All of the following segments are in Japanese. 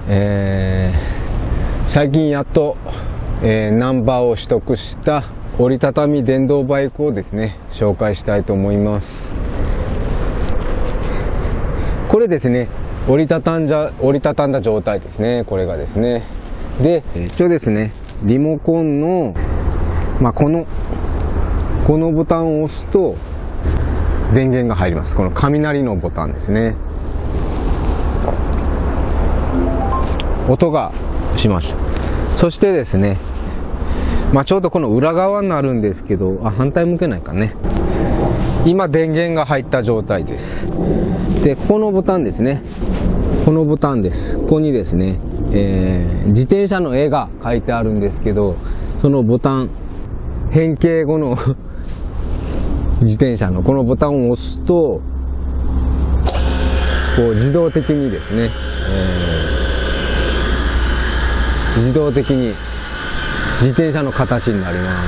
最近やっと、ナンバーを取得した折りたたみ電動バイクをですね、紹介したいと思います。これですね、折りたたんだ状態ですね、これがですね。で、一応ですね、リモコンの、このボタンを押すと電源が入ります。この雷のボタンですね。音がしました。そしてですね、ちょうどこの裏側になるんですけど、反対向けないかね。今電源が入った状態です。で、ここのボタンですね。このボタンです。ここにですね、自転車の絵が書いてあるんですけど、そのボタン、変形後の自転車のこのボタンを押すと、こう自動的にですね、自動的に自転車の形になります。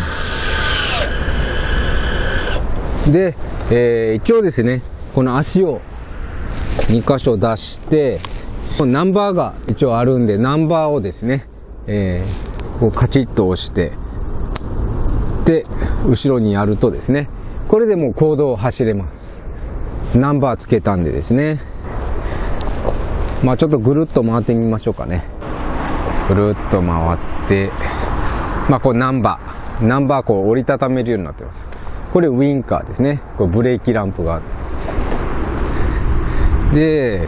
で、一応ですね、この足を2箇所出して、ナンバーが一応あるんで、ナンバーをですね、こうカチッと押して、で、後ろにやるとですね、これでもう公道を走れます。ナンバーつけたんでですね。ちょっとぐるっと回ってみましょうかね。ぐるっと回って、これナンバーこう折りたためるようになってます。これウィンカーですね。これブレーキランプがある。で、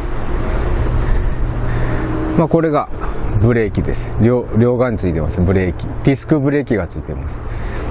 これがブレーキです。両側についてます。ブレーキ。ディスクブレーキがついてます。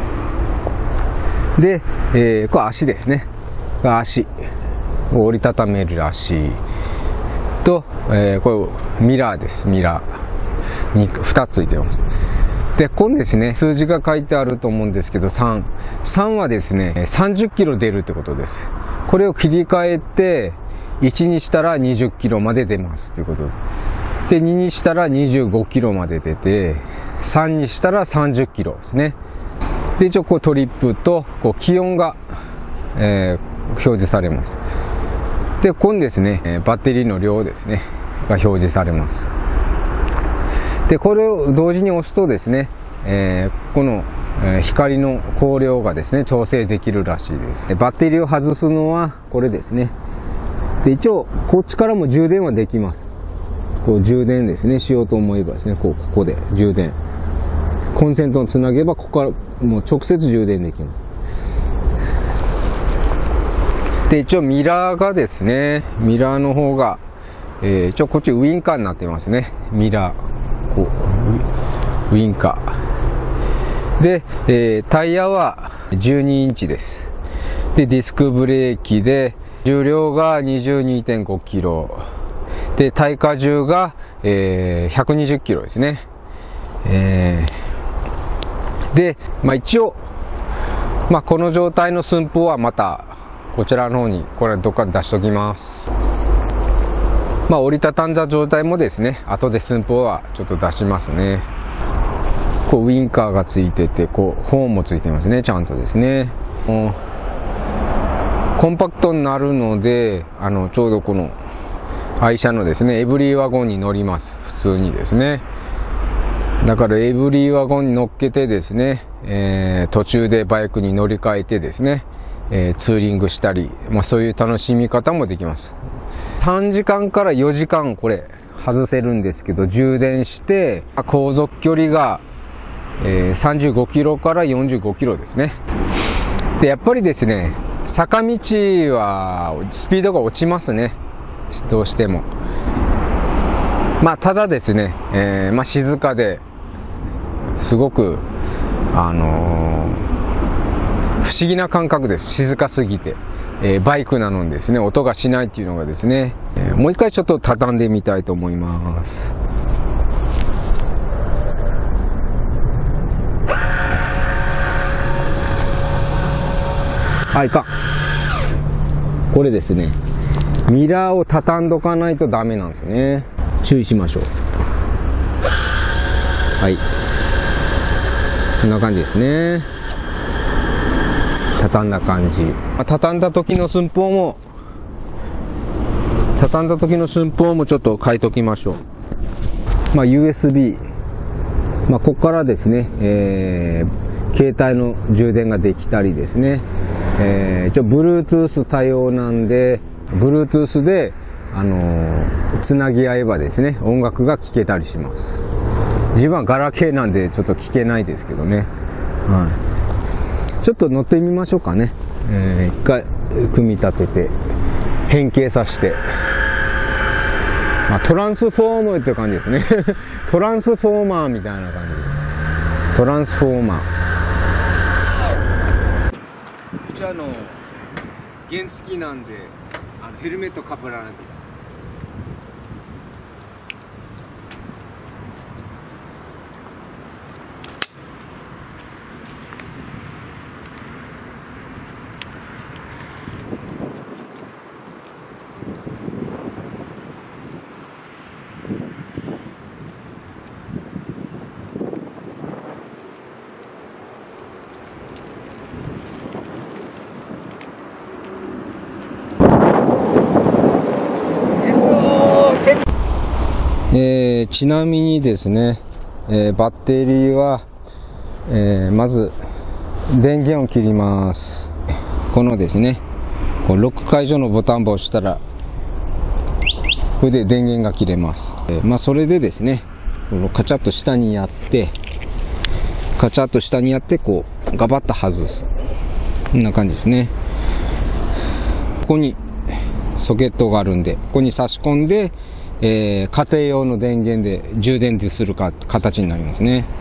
で、これ足ですね。足。折りたためる足。と、これミラーです。ミラー。2つついてます。で、ここにですね、数字が書いてあると思うんですけど、3はですね、30キロ出るってことです。これを切り替えて、1にしたら20キロまで出ますということで、2にしたら25キロまで出て、3にしたら30キロですね。で、一応こうトリップとこう気温が、表示されます。で、ここにですね、バッテリーの量ですね、が表示されます。で、これを同時に押すとですね、この光の光量がですね、調整できるらしいです。バッテリーを外すのはこれですね。で、一応こっちからも充電はできます。こう充電ですね、しようと思えばですね、ここで充電。コンセントをつなげば、ここからもう直接充電できます。で、一応ミラーがですね、ミラーの方が、一応こっちウィンカーになってますね。ミラー。こうウィンカー。で、タイヤは12インチです。で、ディスクブレーキで、重量が 22.5 キロ。で、耐荷重が、120キロですね。で、一応、この状態の寸法はまた、こちらの方に、これどっかに出しときます。折りたたんだ状態もですね、後で寸法はちょっと出しますね。こう、ウィンカーがついてて、こう、ホーンもついてますね、ちゃんとですね。コンパクトになるので、ちょうどこの、愛車のですね、エブリーワゴンに乗ります。普通にですね。だからエブリーワゴンに乗っけてですね、途中でバイクに乗り換えてですね、ツーリングしたり、そういう楽しみ方もできます。3時間から4時間これ外せるんですけど、充電して航続距離が、35キロから45キロですね。で、やっぱりですね、坂道はスピードが落ちますね。どうしても。ただですね、静かで、すごく、不思議な感覚です。静かすぎて。バイクなのにですね、音がしないっていうのがですね、もう一回ちょっと畳んでみたいと思います。いかん。これですね、ミラーを畳んどかないとダメなんですよね。注意しましょう。はい。こんな感じですね。畳んだ感じ。畳んだ時の寸法もちょっと変えときましょう。 USB、ここからですね、携帯の充電ができたりですね、Bluetooth 対応なんで、Bluetooth で、つなぎ合えばですね、音楽が聴けたりします。自分はガラケーなんでちょっと聴けないですけどね。はい。ちょっと乗ってみましょうかね。一回組み立てて、変形させて。トランスフォームっていう感じですね。トランスフォーマーみたいな感じ。トランスフォーマー。うち原付なんで、ヘルメットかぶらなきゃいけない。ちなみにですね、バッテリーは、まず電源を切ります。このですね、こうロック解除のボタンを押したらこれで電源が切れます。それでですね、このカチャッと下にやってこうガバッと外す、こんな感じですね。ここにソケットがあるんで、ここに差し込んで家庭用の電源で充電する形になりますね。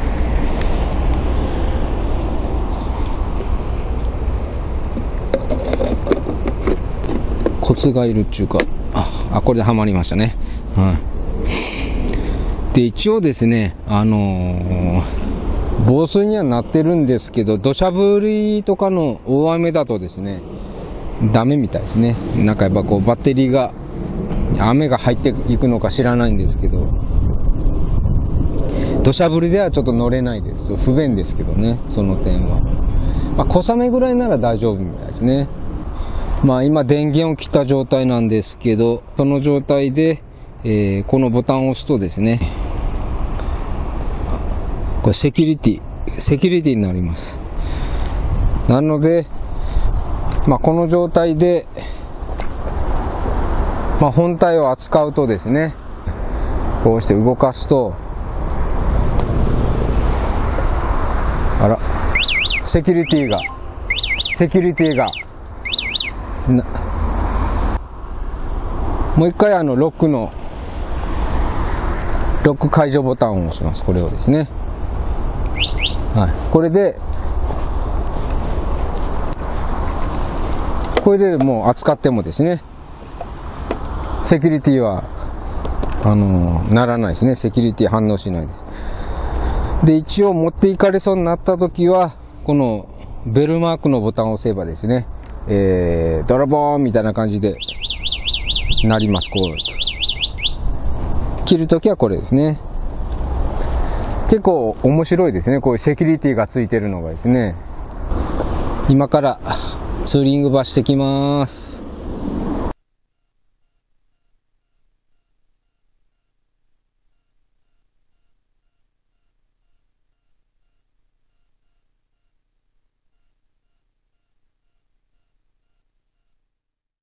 コツがいるっていうか、これではまりましたね。はい。で、一応ですね、防水にはなってるんですけど、土砂降りとかの大雨だとですね、ダメみたいですね。なんかやっぱこうバッテリーが雨が入っていくのか知らないんですけど、土砂降りではちょっと乗れないです。不便ですけどね、その点は。小雨ぐらいなら大丈夫みたいですね。今電源を切った状態なんですけど、その状態で、このボタンを押すとですね、これセキュリティになります。なので、この状態で、本体を扱うとですね、こうして動かすと、セキュリティがもう一回ロック解除ボタンを押します。これをですね、はい、これでもう扱ってもですね、セキュリティはならないですね。セキュリティ反応しないです。で、一応持っていかれそうになった時はこのベルマークのボタンを押せばですね、泥棒みたいな感じでなります。こう切るときはこれですね。結構面白いですね。こういうセキュリティがついてるのがですね。今からツーリングバしてきます。